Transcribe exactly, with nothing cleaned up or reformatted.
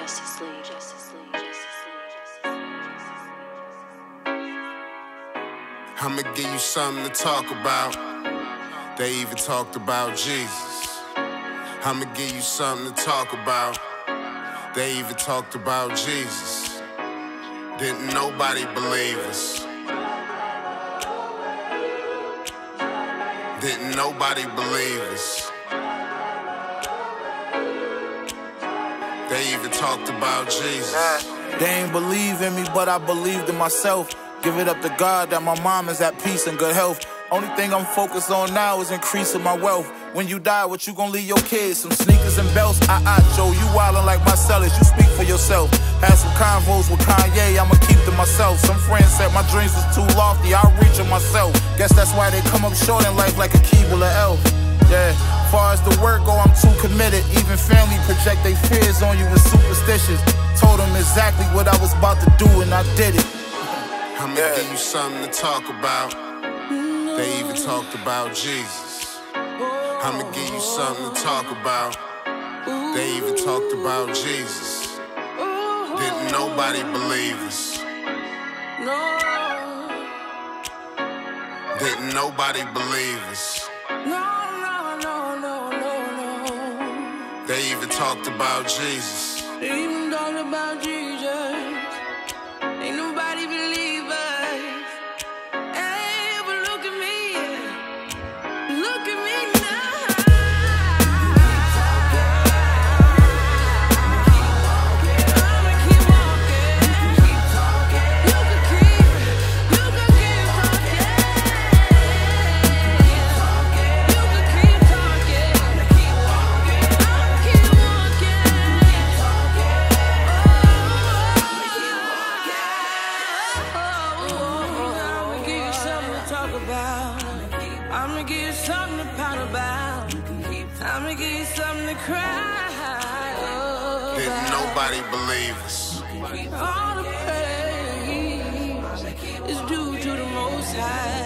Justice League, Justice League, Justice League. I'ma give you something to talk about. They even talked about Jesus. I'ma give you something to talk about. They even talked about Jesus. Didn't nobody believe us. Didn't nobody believe us. They even talked about Jesus. They ain't believe in me, but I believed in myself. Give it up to God that my mom is at peace and good health. Only thing I'm focused on now is increasing my wealth. When you die, what you gon' leave your kids? Some sneakers and belts? Ah-ah, Joe, you wildin' like Marcellus, you speak for yourself. Had some convos with Kanye, I'ma keep to myself. Some friends said my dreams was too lofty, I'll reach them myself. Guess that's why they come up short in life like a Keebler elf. Yeah, far as the work go, I'm too committed. Even family project they fears on you with superstitions. Told them exactly what I was about to do and I did it. I'ma yeah. give you something to talk about. They even talked about Jesus. I'ma give you something to talk about. They even talked about Jesus. Didn't nobody believe us. Didn't nobody believe us. They even talked about Jesus. They even talked about Jesus. Ain't nobody believe us. Hey, but look at me. Look at me now. I'ma keep walking. You can keep, you can keep talking. You can keep talking. I'ma keep walking. I'ma keep walking. I'ma give you something to talk about. I'ma give you something to pound about. I'ma give you something to cry about. Didn't nobody believe us. All the praise is due to the Most High.